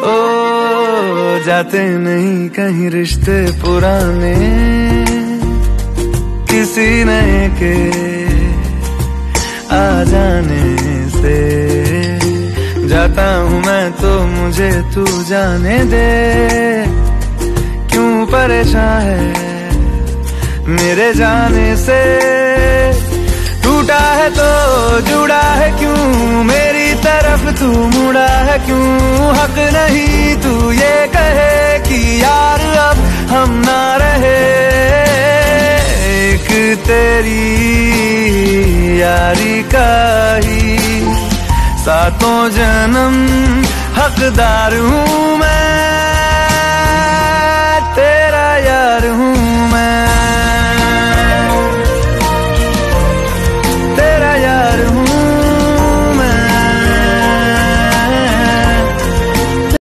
ओ जाते नहीं कहीं रिश्ते पुराने, किसी नए के आ जाने से। जाता हूँ मैं तो मुझे तू जाने दे, क्यों परेशान है मेरे जाने से। टूटा है तो जुड़ा है क्यों, मेरी तरफ तू मुड़ा है क्यों। हक नहीं तू ये कहे कि यार अब हम ना रहे। एक तेरी यारी का ही सातों जन्म हकदार हूँ मैं।